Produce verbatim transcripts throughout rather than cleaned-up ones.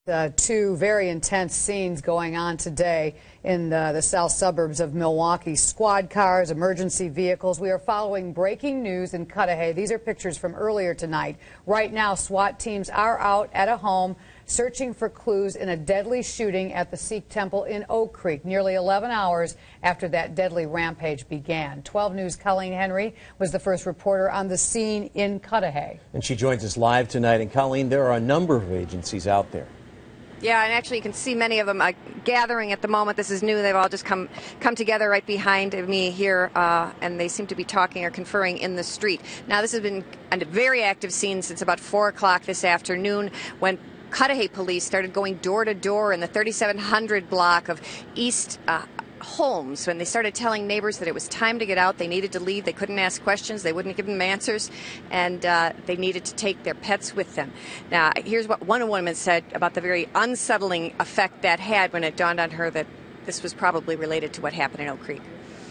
Uh, two very intense scenes going on today in the, the south suburbs of Milwaukee. Squad cars, emergency vehicles. We are following breaking news in Cudahy. These are pictures from earlier tonight. Right now, SWAT teams are out at a home searching for clues in a deadly shooting at the Sikh temple in Oak Creek, nearly eleven hours after that deadly rampage began. twelve News' Colleen Henry was the first reporter on the scene in Cudahy. And she joins us live tonight. And Colleen, there are a number of agencies out there. Yeah, and actually you can see many of them uh, gathering at the moment. This is new. They've all just come come together right behind me here, uh, and they seem to be talking or conferring in the street. Now, this has been a very active scene since about four o'clock this afternoon when Cudahy police started going door to door in the thirty-seven hundred block of East uh, homes when they started telling neighbors that it was time to get out. They needed to leave. They couldn't ask questions. They wouldn't give them answers, and uh, they needed to take their pets with them. Now, here's what one woman said about the very unsettling effect that had when it dawned on her that this was probably related to what happened in Oak Creek.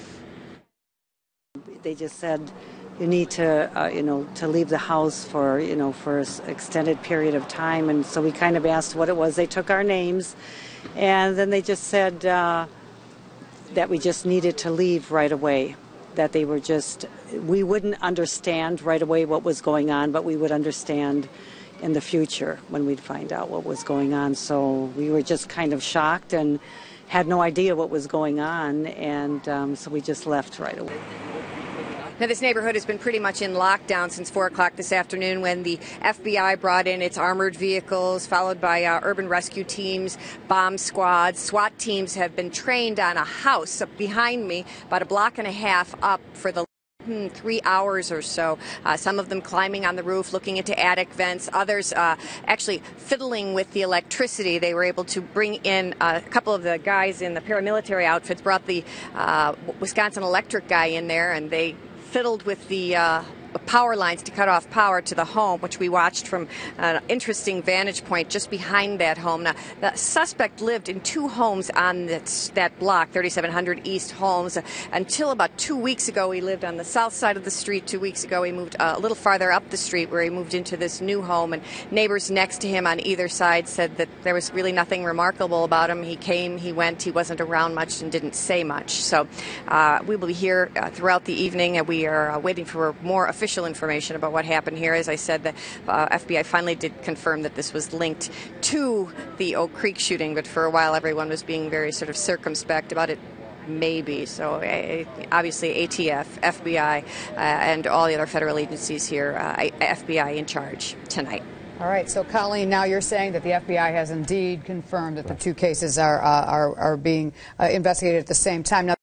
They just said, you need to, uh, you know, to leave the house for, you know, for an extended period of time. And so we kind of asked what it was. They took our names, and then they just said, uh, that we just needed to leave right away, that they were just, we wouldn't understand right away what was going on, but we would understand in the future when we'd find out what was going on. So we were just kind of shocked and had no idea what was going on, and um, so we just left right away. Now, this neighborhood has been pretty much in lockdown since four o'clock this afternoon when the F B I brought in its armored vehicles, followed by uh, urban rescue teams, bomb squads. SWAT teams have been trained on a house up behind me, about a block and a half up for the three hours or so. Uh, some of them climbing on the roof, looking into attic vents, others uh, actually fiddling with the electricity. They were able to bring in uh, a couple of the guys in the paramilitary outfits, brought the uh, Wisconsin electric guy in there, and they fiddled with the uh, power lines to cut off power to the home, which we watched from an interesting vantage point just behind that home. Now, the suspect lived in two homes on that, that block, thirty-seven hundred East Homes, uh, until about two weeks ago. He lived on the south side of the street. Two weeks ago, he moved uh, a little farther up the street where he moved into this new home, and neighbors next to him on either side said that there was really nothing remarkable about him. He came, he went, he wasn't around much and didn't say much. So uh, we will be here uh, throughout the evening, and we are uh, waiting for more official information about what happened here. As I said, the uh, F B I finally did confirm that this was linked to the Oak Creek shooting, but for a while everyone was being very sort of circumspect about it. Maybe. So uh, obviously A T F, F B I, uh, and all the other federal agencies here, uh, F B I in charge tonight. All right. So, Colleen, now you're saying that the F B I has indeed confirmed that the two cases are uh, are, are being uh, investigated at the same time. Now,